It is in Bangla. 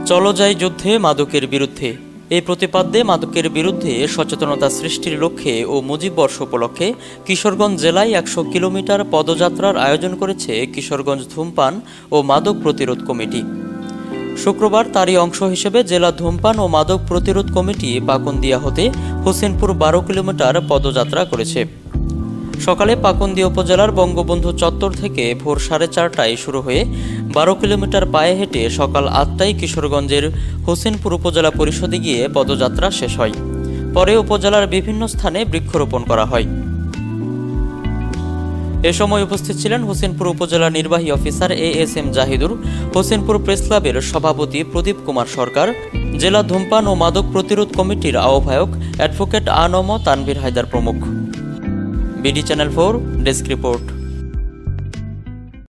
চলো যাই যুদ্ধে মাদকের বিরুদ্ধে। এই প্রতিপাদ্যে মাদকের বিরুদ্ধে সচেতনতা সৃষ্টির লক্ষ্যে ও মুজিব বর্ষ উপলক্ষে কিশোরগঞ্জ জেলায় ১০০ কিলোমিটার পদযাত্রার আয়োজন করেছে কিশোরগঞ্জ ধূমপান ও মাদক প্রতিরোধ কমিটি। শুক্রবার তারই অংশ হিসেবে জেলা ধূমপান ও মাদক প্রতিরোধ কমিটি পাকুন্দিয়া হতে হোসেনপুর ১২ কিলোমিটার পদযাত্রা করেছে। সকালে পাকুন্দিয়া উপজেলার বঙ্গবন্ধু চত্বর থেকে ভোর 4:30টায় শুরু হয়ে ১২ কিলোমিটার পায়ে হেঁটে সকাল ৮টায় কিশোরগঞ্জের হোসেনপুর উপজেলা পরিষদে গিয়ে পদযাত্রা শেষ হয়। পরে উপজেলার বিভিন্ন স্থানে বৃক্ষরোপণ করা হয়। এ সময় উপস্থিত ছিলেন হোসেনপুর উপজেলা নির্বাহী officer ASM Zahidur, Hossainpur press ক্লাবের সভাপতি প্রদীপ কুমার সরকার, জেলা ধূমপান ও মাদক প্রতিরোধ কমিটির আহ্বায়ক অ্যাডভোকেট আনম তানভীর হায়দার প্রমুখ। BD channel 4 desk report.